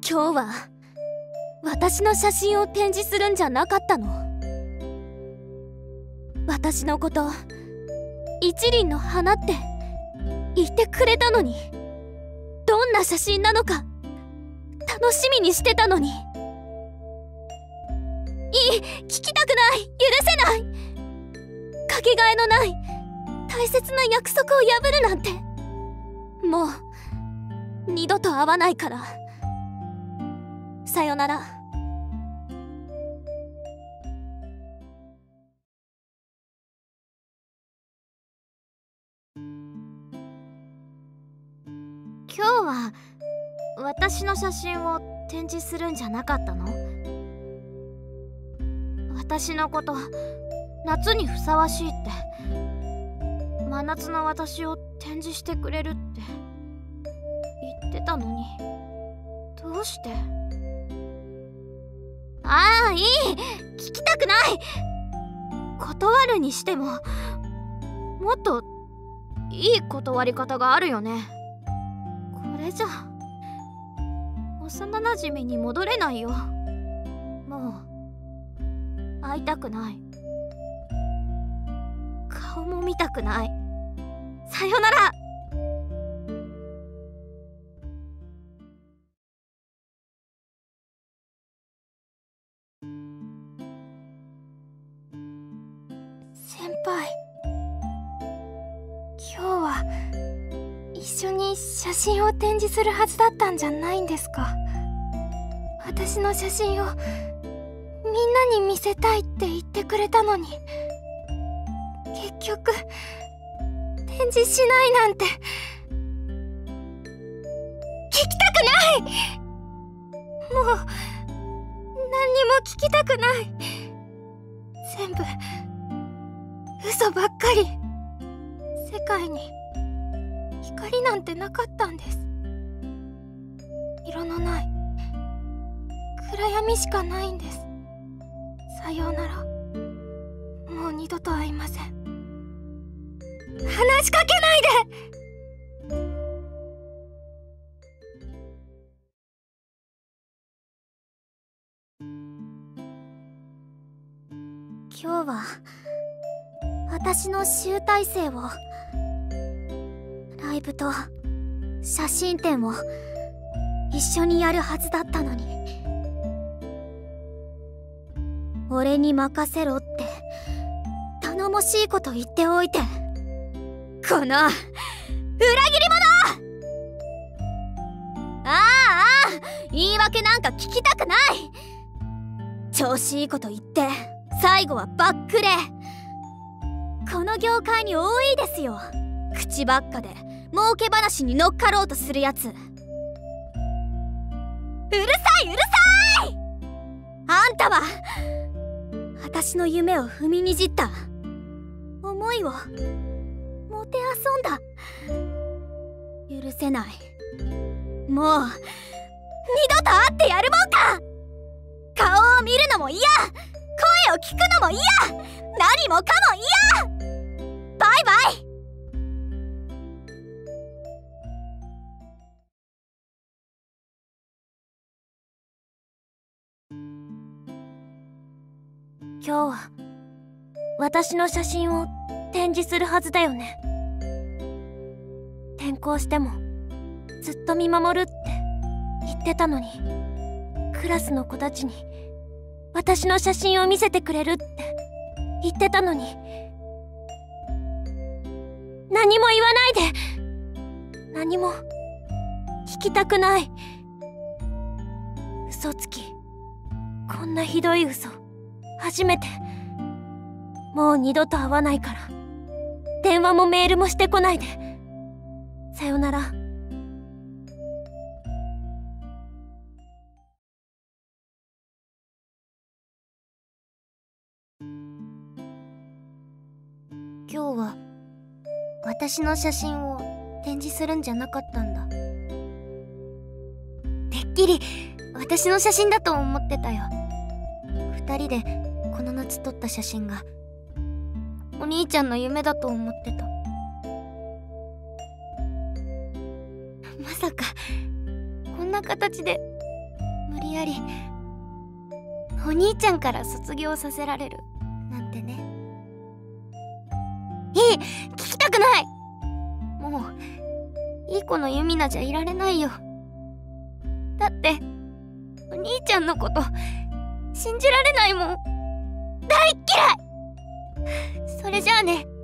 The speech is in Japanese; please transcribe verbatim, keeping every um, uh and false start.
今日は私の写真を展示するんじゃなかったの？私のこと一輪の花って言ってくれたのに、どんな写真なのか楽しみにしてたのに。いい、聞きたくない、許せない。かけがえのない大切な約束を破るなんて、もう二度と会わないから。さよなら。 今日は私の写真を展示するんじゃなかったの？私のこと夏にふさわしいって、真夏の私を展示してくれるって言ってたのに、どうして？ああ、いい、聞きたくない。断るにしてももっといい断り方があるよね。これじゃ幼なじみに戻れないよ。もう会いたくない。顔も見たくない。さよなら。 先輩、今日は一緒に写真を展示するはずだったんじゃないんですか？私の写真をみんなに見せたいって言ってくれたのに、結局展示しないなんて。聞きたくない。もう何にも聞きたくない。全部嘘ばっかり。世界に光なんてなかったんです。色のない暗闇しかないんです。さようなら。もう二度と会いません。話しかけないで。 今日は私の集大成を、ライブと写真展を一緒にやるはずだったのに、俺に任せろって頼もしいこと言っておいて、この裏切り者！ああああ、言い訳なんか聞きたくない。調子いいこと言って最後はバックレ。この業界に多いですよ、口ばっかで儲け話に乗っかろうとするやつ。うるさいうるさい。あんたは私の夢を踏みにじった、思いをもてあそんだ。許せない。もう二度と会ってやるもんか。顔を見るのも嫌、声を聞くのも嫌、何もかも嫌。バイバイ。今日は私の写真を展示するはずだよね。転校してもずっと見守るって言ってたのに、クラスの子たちに私の写真を見せてくれるって言ってたのに、何も言わないで。何も聞きたくない。嘘つき、こんなひどい嘘初めて。もう二度と会わないから、電話もメールもしてこないで。さよなら。 今日は私の写真を展示するんじゃなかったんだ。てっきり私の写真だと思ってたよ。二人でこの夏撮った写真がお兄ちゃんの夢だと思ってた。まさかこんな形で理やりお兄ちゃんから卒業させられるなんてね。いい、聞きたくない。もういい子のユミナじゃいられないよ。だってお兄ちゃんのこと信じられないもん。大っ嫌い。それじゃあね。